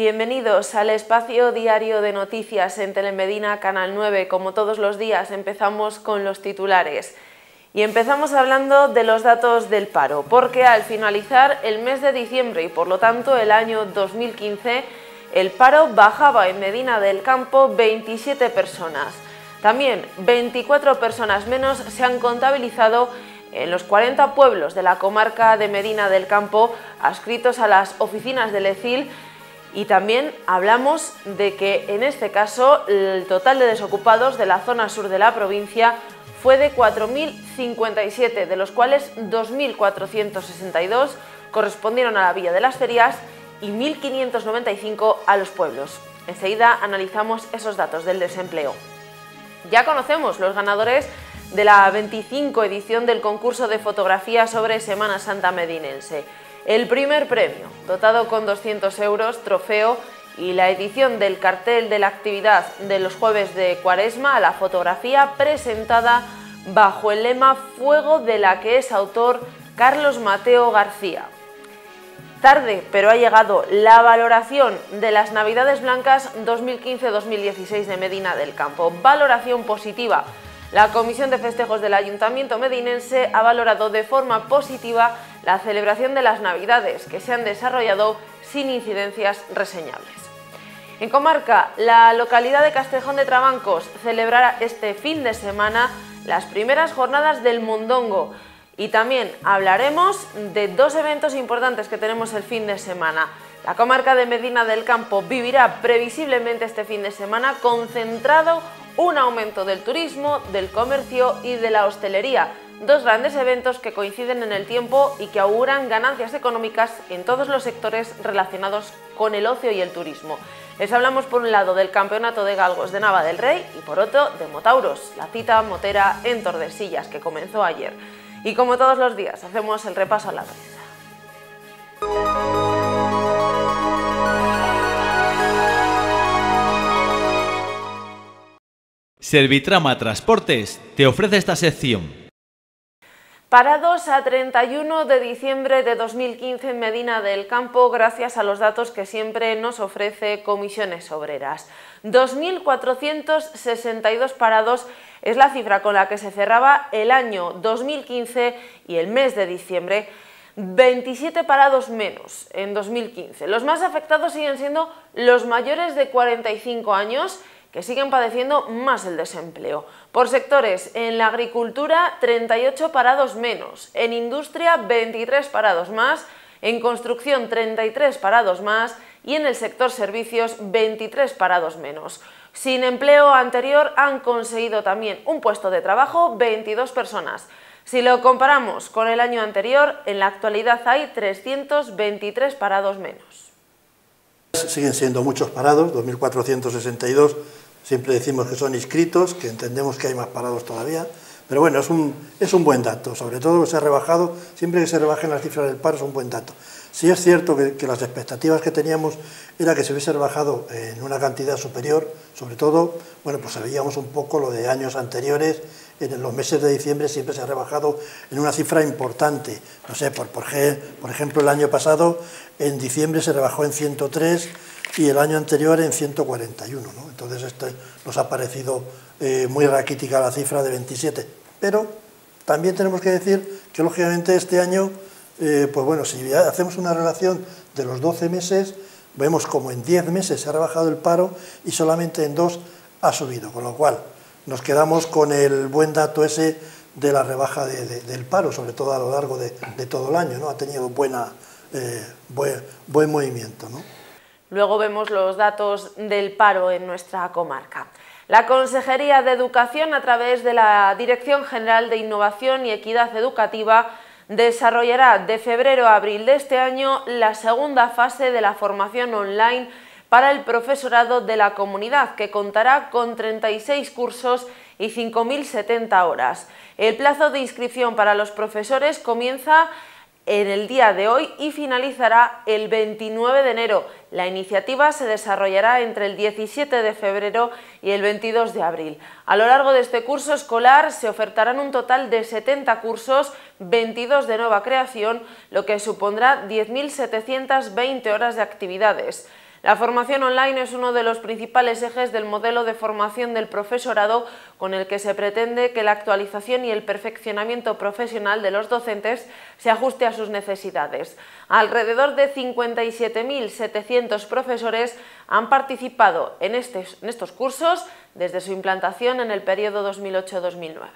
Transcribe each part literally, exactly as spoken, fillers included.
Bienvenidos al espacio diario de noticias en Telemedina Canal nueve. Como todos los días empezamos con los titulares y empezamos hablando de los datos del paro, porque al finalizar el mes de diciembre y por lo tanto el año dos mil quince, el paro bajaba en Medina del Campo veintisiete personas. También veinticuatro personas menos se han contabilizado en los cuarenta pueblos de la comarca de Medina del Campo adscritos a las oficinas del E C I L. Y también hablamos de que en este caso el total de desocupados de la zona sur de la provincia fue de cuatro mil cincuenta y siete, de los cuales dos mil cuatrocientos sesenta y dos correspondieron a la Villa de las Ferias y mil quinientos noventa y cinco a los pueblos. Enseguida analizamos esos datos del desempleo. Ya conocemos los ganadores de la veinticinco edición del concurso de fotografía sobre Semana Santa medinense. El primer premio, dotado con doscientos euros, trofeo, y la edición del cartel de la actividad de los jueves de Cuaresma, la fotografía presentada bajo el lema Fuego, de la que es autor Carlos Mateo García. Tarde, pero ha llegado la valoración de las Navidades Blancas dos mil quince dos mil dieciséis de Medina del Campo. Valoración positiva. La Comisión de Festejos del Ayuntamiento medinense ha valorado de forma positiva la celebración de las Navidades, que se han desarrollado sin incidencias reseñables. En comarca, la localidad de Castejón de Trabancos celebrará este fin de semana las primeras jornadas del Mondongo. Y también hablaremos de dos eventos importantes que tenemos el fin de semana. La comarca de Medina del Campo vivirá previsiblemente este fin de semana concentrado un aumento del turismo, del comercio y de la hostelería. Dos grandes eventos que coinciden en el tiempo y que auguran ganancias económicas en todos los sectores relacionados con el ocio y el turismo. Les hablamos por un lado del Campeonato de Galgos de Nava del Rey y por otro de Motauros, la cita motera en Tordesillas que comenzó ayer. Y como todos los días hacemos el repaso a la prensa. Servitrama Transportes te ofrece esta sección. Parados a treinta y uno de diciembre de dos mil quince en Medina del Campo, gracias a los datos que siempre nos ofrece Comisiones Obreras. dos mil cuatrocientos sesenta y dos parados es la cifra con la que se cerraba el año dos mil quince y el mes de diciembre. veintisiete parados menos en dos mil quince. Los más afectados siguen siendo los mayores de cuarenta y cinco años, que siguen padeciendo más el desempleo. Por sectores, en la agricultura treinta y ocho parados menos, en industria veintitrés parados más, en construcción treinta y tres parados más y en el sector servicios veintitrés parados menos. Sin empleo anterior han conseguido también un puesto de trabajo veintidós personas. Si lo comparamos con el año anterior, en la actualidad hay trescientos veintitrés parados menos. Siguen siendo muchos parados, dos mil cuatrocientos sesenta y dos, siempre decimos que son inscritos, que entendemos que hay más parados todavía, pero bueno, es un, es un buen dato, sobre todo que se ha rebajado, siempre que se rebajen las cifras del paro es un buen dato. Sí es cierto que, que las expectativas que teníamos era que se hubiese rebajado en una cantidad superior, sobre todo, bueno, pues veíamos un poco lo de años anteriores, en los meses de diciembre siempre se ha rebajado en una cifra importante, no sé, por, por, por ejemplo el año pasado en diciembre se rebajó en ciento tres y el año anterior en ciento cuarenta y uno, ¿no? Entonces esto nos ha parecido eh, muy raquítica la cifra de veintisiete, pero también tenemos que decir que lógicamente este año, eh, pues bueno, si hacemos una relación de los doce meses, vemos como en diez meses se ha rebajado el paro y solamente en dos ha subido, con lo cual nos quedamos con el buen dato ese de la rebaja de, de, del paro, sobre todo a lo largo de, de todo el año, ¿no? Ha tenido buena, eh, buen, buen movimiento, ¿no? Luego vemos los datos del paro en nuestra comarca. La Consejería de Educación, a través de la Dirección General de Innovación y Equidad Educativa, desarrollará de febrero a abril de este año la segunda fase de la formación online para el profesorado de la comunidad, que contará con treinta y seis cursos y cinco mil setenta horas. El plazo de inscripción para los profesores comienza en el día de hoy y finalizará el veintinueve de enero. La iniciativa se desarrollará entre el diecisiete de febrero y el veintidós de abril. A lo largo de este curso escolar se ofertarán un total de setenta cursos, veintidós de nueva creación, lo que supondrá diez mil setecientas veinte horas de actividades. La formación online es uno de los principales ejes del modelo de formación del profesorado, con el que se pretende que la actualización y el perfeccionamiento profesional de los docentes se ajuste a sus necesidades. Alrededor de cincuenta y siete mil setecientos profesores han participado en, este, en estos cursos desde su implantación en el periodo dos mil ocho dos mil nueve.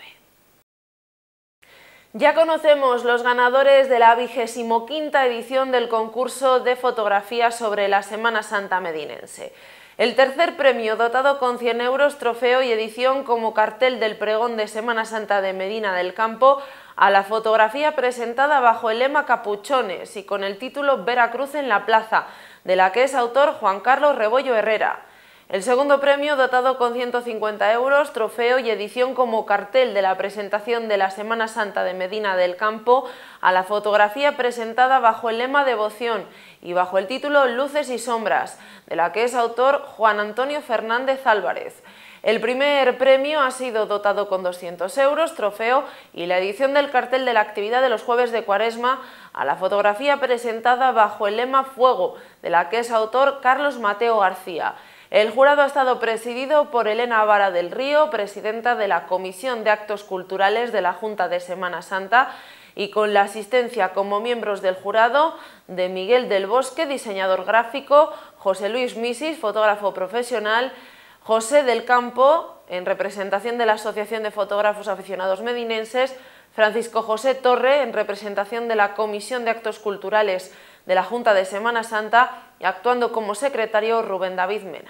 Ya conocemos los ganadores de la vigésimo quinta edición del concurso de fotografía sobre la Semana Santa medinense. El tercer premio, dotado con cien euros, trofeo y edición como cartel del pregón de Semana Santa de Medina del Campo, a la fotografía presentada bajo el lema Capuchones y con el título Veracruz en la Plaza, de la que es autor Juan Carlos Rebollo Herrera. El segundo premio, dotado con ciento cincuenta euros, trofeo y edición como cartel de la presentación de la Semana Santa de Medina del Campo, a la fotografía presentada bajo el lema Devoción y bajo el título Luces y Sombras, de la que es autor Juan Antonio Fernández Álvarez. El primer premio ha sido dotado con doscientos euros, trofeo y la edición del cartel de la actividad de los jueves de Cuaresma, a la fotografía presentada bajo el lema Fuego, de la que es autor Carlos Mateo García. El jurado ha estado presidido por Elena Vara del Río, presidenta de la Comisión de Actos Culturales de la Junta de Semana Santa, y con la asistencia como miembros del jurado de Miguel del Bosque, diseñador gráfico, José Luis Misis, fotógrafo profesional, José del Campo, en representación de la Asociación de Fotógrafos Aficionados Medinenses, Francisco José Torre, en representación de la Comisión de Actos Culturales de la Junta de Semana Santa, y actuando como secretario Rubén David Mena.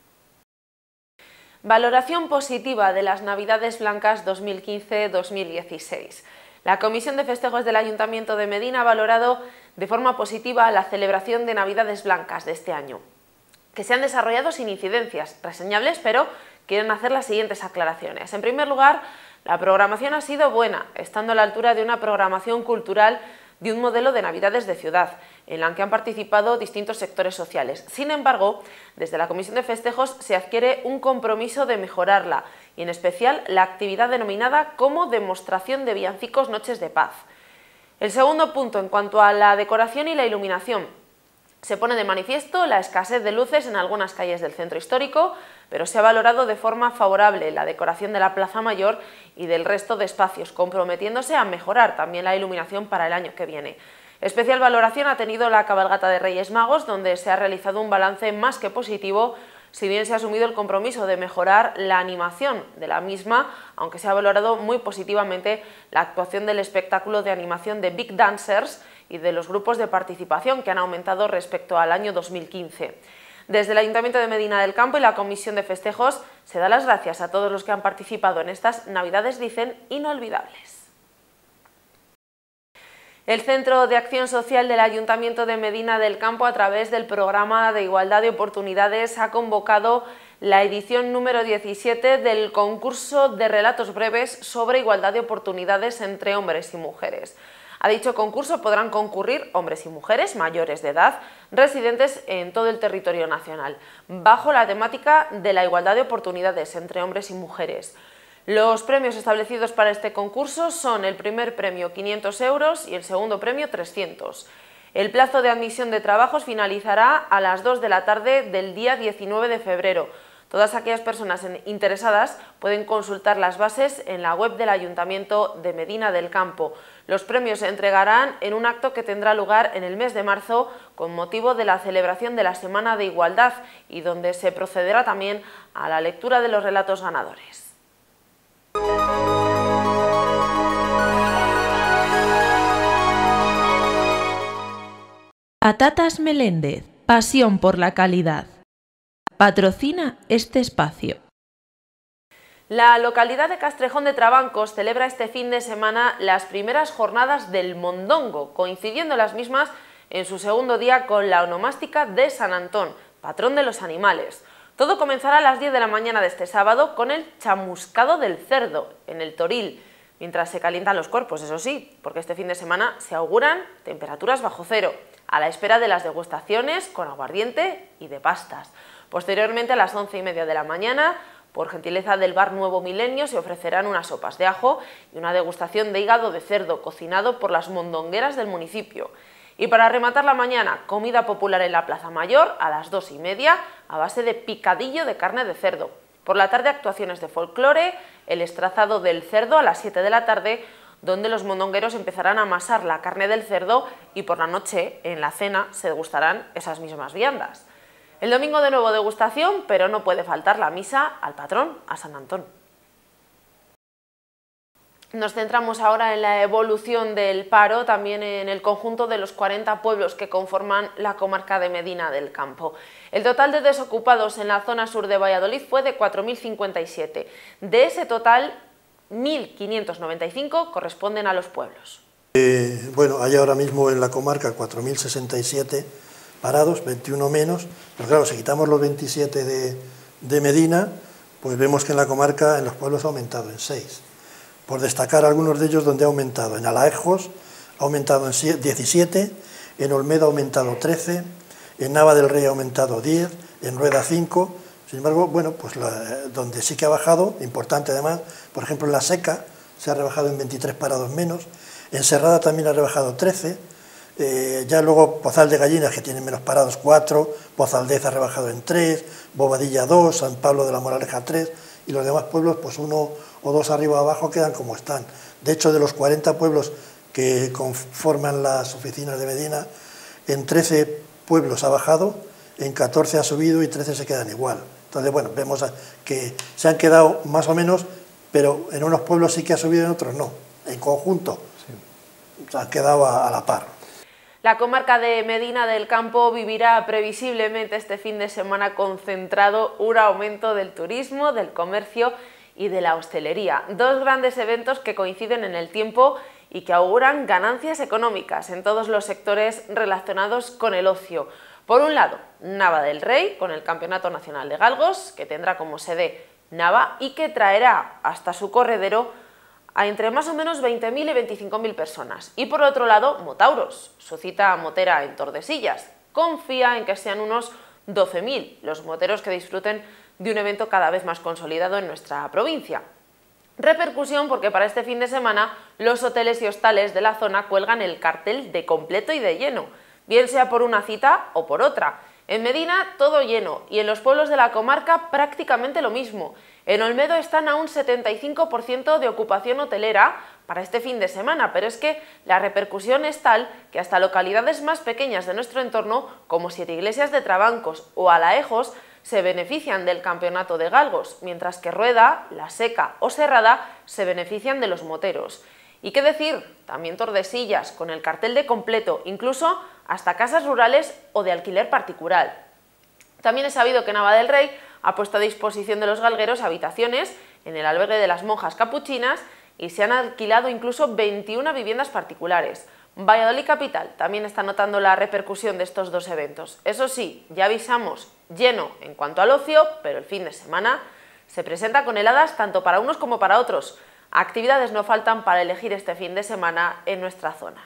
Valoración positiva de las Navidades Blancas dos mil quince dos mil dieciséis. La Comisión de Festejos del Ayuntamiento de Medina ha valorado de forma positiva la celebración de Navidades Blancas de este año, que se han desarrollado sin incidencias reseñables, pero quieren hacer las siguientes aclaraciones. En primer lugar, la programación ha sido buena, estando a la altura de una programación cultural de un modelo de Navidades de ciudad, en la que han participado distintos sectores sociales. Sin embargo, desde la Comisión de Festejos se adquiere un compromiso de mejorarla, y en especial la actividad denominada como demostración de villancicos Noches de Paz. El segundo punto, en cuanto a la decoración y la iluminación, se pone de manifiesto la escasez de luces en algunas calles del centro histórico, pero se ha valorado de forma favorable la decoración de la Plaza Mayor y del resto de espacios, comprometiéndose a mejorar también la iluminación para el año que viene. Especial valoración ha tenido la cabalgata de Reyes Magos, donde se ha realizado un balance más que positivo, si bien se ha asumido el compromiso de mejorar la animación de la misma, aunque se ha valorado muy positivamente la actuación del espectáculo de animación de Big Dancers y de los grupos de participación, que han aumentado respecto al año dos mil quince. Desde el Ayuntamiento de Medina del Campo y la Comisión de Festejos se da las gracias a todos los que han participado en estas Navidades, dicen, inolvidables. El Centro de Acción Social del Ayuntamiento de Medina del Campo, a través del Programa de Igualdad de Oportunidades, ha convocado la edición número diecisiete del concurso de relatos breves sobre igualdad de oportunidades entre hombres y mujeres. A dicho concurso podrán concurrir hombres y mujeres mayores de edad residentes en todo el territorio nacional, bajo la temática de la igualdad de oportunidades entre hombres y mujeres. Los premios establecidos para este concurso son el primer premio quinientos euros y el segundo premio trescientos. El plazo de admisión de trabajos finalizará a las dos de la tarde del día diecinueve de febrero. Todas aquellas personas interesadas pueden consultar las bases en la web del Ayuntamiento de Medina del Campo. Los premios se entregarán en un acto que tendrá lugar en el mes de marzo con motivo de la celebración de la Semana de Igualdad, y donde se procederá también a la lectura de los relatos ganadores. Patatas Meléndez, pasión por la calidad. Patrocina este espacio. La localidad de Castrejón de Trabancos celebra este fin de semana las primeras jornadas del Mondongo, coincidiendo las mismas en su segundo día con la onomástica de San Antón, patrón de los animales. Todo comenzará a las diez de la mañana de este sábado con el chamuscado del cerdo en el Toril, mientras se calientan los cuerpos, eso sí, porque este fin de semana se auguran temperaturas bajo cero, a la espera de las degustaciones con aguardiente y de pastas. Posteriormente, a las once y media de la mañana, por gentileza del bar Nuevo Milenio, se ofrecerán unas sopas de ajo y una degustación de hígado de cerdo cocinado por las mondongueras del municipio. Y para rematar la mañana, comida popular en la Plaza Mayor a las dos y media a base de picadillo de carne de cerdo. Por la tarde, actuaciones de folclore, el estrazado del cerdo a las siete de la tarde, donde los mondongueros empezarán a amasar la carne del cerdo y por la noche, en la cena, se degustarán esas mismas viandas. El domingo de nuevo degustación, pero no puede faltar la misa al patrón, a San Antón. Nos centramos ahora en la evolución del paro, también en el conjunto de los cuarenta pueblos que conforman la comarca de Medina del Campo. El total de desocupados en la zona sur de Valladolid fue de cuatro mil cincuenta y siete. De ese total, mil quinientos noventa y cinco corresponden a los pueblos. Eh, bueno, hay ahora mismo en la comarca cuatro mil sesenta y siete parados, veintiuno menos, pero claro, si quitamos los veintisiete de, de Medina, pues vemos que en la comarca, en los pueblos, ha aumentado en seis. Por destacar algunos de ellos donde ha aumentado. En Alaejos ha aumentado en diecisiete, en Olmedo ha aumentado trece, en Nava del Rey ha aumentado diez, en Rueda cinco. Sin embargo, bueno, pues la, donde sí que ha bajado, importante además, por ejemplo en La Seca se ha rebajado en veintitrés parados menos, en Serrada también ha rebajado trece, eh, ya luego Pozal de Gallinas, que tiene menos parados, cuatro, Pozaldez ha rebajado en tres, Bobadilla dos, San Pablo de la Moraleja tres, y los demás pueblos, pues uno o dos arriba o abajo quedan como están. De hecho, de los cuarenta pueblos que conforman las oficinas de Medina, en trece pueblos ha bajado, en catorce ha subido y trece se quedan igual. Entonces, bueno, vemos que se han quedado más o menos, pero en unos pueblos sí que ha subido y en otros no. En conjunto, sí, se han quedado a, a la par. La comarca de Medina del Campo vivirá previsiblemente este fin de semana concentrado un aumento del turismo, del comercio y de la hostelería. Dos grandes eventos que coinciden en el tiempo y que auguran ganancias económicas en todos los sectores relacionados con el ocio. Por un lado, Nava del Rey, con el Campeonato Nacional de Galgos, que tendrá como sede Nava y que traerá hasta su corredero a entre más o menos veinte mil y veinticinco mil personas. Y por otro lado, Motauros, su cita motera en Tordesillas. Confía en que sean unos doce mil los moteros que disfruten de un evento cada vez más consolidado en nuestra provincia. Repercusión porque para este fin de semana los hoteles y hostales de la zona cuelgan el cartel de completo y de lleno, bien sea por una cita o por otra. En Medina todo lleno y en los pueblos de la comarca prácticamente lo mismo. En Olmedo están a un setenta y cinco por ciento de ocupación hotelera para este fin de semana, pero es que la repercusión es tal que hasta localidades más pequeñas de nuestro entorno, como Siete Iglesias de Trabancos o Alaejos, se benefician del campeonato de galgos, mientras que Rueda, La Seca o Serrada se benefician de los moteros. ¿Y qué decir? También Tordesillas, con el cartel de completo, incluso hasta casas rurales o de alquiler particular. También he sabido que Nava del Rey ha puesto a disposición de los galgueros habitaciones en el albergue de las monjas capuchinas y se han alquilado incluso veintiuna viviendas particulares. Valladolid Capital también está notando la repercusión de estos dos eventos. Eso sí, ya avisamos, lleno en cuanto al ocio, pero el fin de semana se presenta con heladas tanto para unos como para otros. Actividades no faltan para elegir este fin de semana en nuestra zona.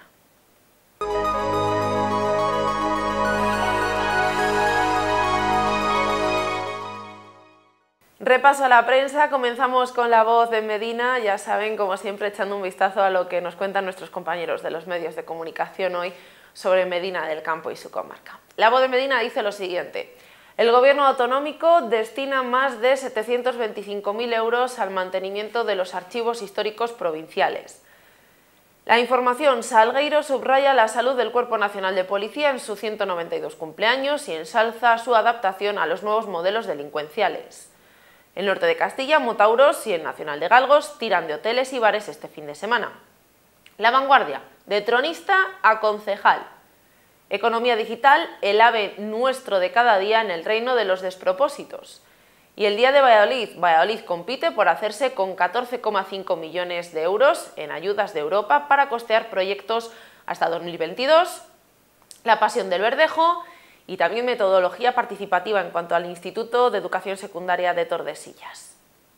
Repaso a la prensa, comenzamos con La Voz de Medina, ya saben, como siempre, echando un vistazo a lo que nos cuentan nuestros compañeros de los medios de comunicación hoy sobre Medina del Campo y su comarca. La Voz de Medina dice lo siguiente: el Gobierno autonómico destina más de setecientos veinticinco mil euros al mantenimiento de los archivos históricos provinciales. La información: Salgueiro subraya la salud del Cuerpo Nacional de Policía en su ciento noventa y dos cumpleaños y ensalza su adaptación a los nuevos modelos delincuenciales. En Norte de Castilla, Motauros y el Nacional de Galgos tiran de hoteles y bares este fin de semana. La Vanguardia: de tronista a concejal. Economía digital, el ave nuestro de cada día en el reino de los despropósitos. Y el Día de Valladolid, Valladolid compite por hacerse con catorce coma cinco millones de euros en ayudas de Europa para costear proyectos hasta dos mil veintidós, la Pasión del Verdejo y también metodología participativa en cuanto al Instituto de Educación Secundaria de Tordesillas.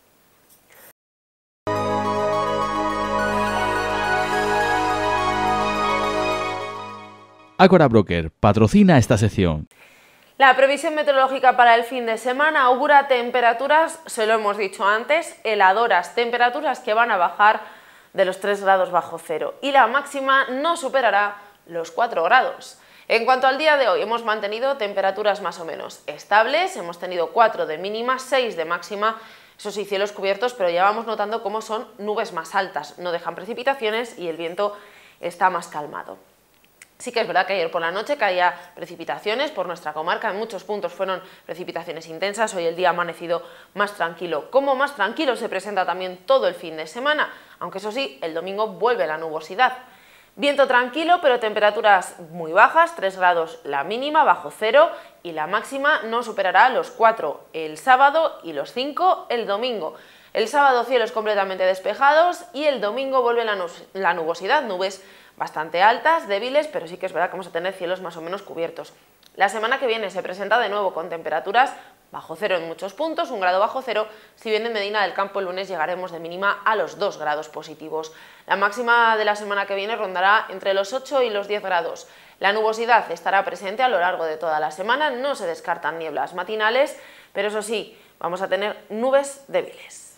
Ágora Broker patrocina esta sección. La previsión meteorológica para el fin de semana augura temperaturas, se lo hemos dicho antes, heladoras, temperaturas que van a bajar de los tres grados bajo cero y la máxima no superará los cuatro grados. En cuanto al día de hoy, hemos mantenido temperaturas más o menos estables, hemos tenido cuatro de mínima, seis de máxima, eso sí, cielos cubiertos, pero ya vamos notando cómo son nubes más altas, no dejan precipitaciones y el viento está más calmado. Sí que es verdad que ayer por la noche caía precipitaciones por nuestra comarca, en muchos puntos fueron precipitaciones intensas, hoy el día ha amanecido más tranquilo. Como más tranquilo se presenta también todo el fin de semana, aunque eso sí, el domingo vuelve la nubosidad. Viento tranquilo, pero temperaturas muy bajas, tres grados la mínima, bajo cero, y la máxima no superará los cuatro el sábado y los cinco el domingo. El sábado cielos completamente despejados y el domingo vuelve la, la nubosidad, nubes bastante altas, débiles, pero sí que es verdad que vamos a tener cielos más o menos cubiertos. La semana que viene se presenta de nuevo con temperaturas bajo cero en muchos puntos, un grado bajo cero, si bien en Medina del Campo el lunes llegaremos de mínima a los dos grados positivos. La máxima de la semana que viene rondará entre los ocho y los diez grados. La nubosidad estará presente a lo largo de toda la semana, no se descartan nieblas matinales, pero eso sí, vamos a tener nubes débiles.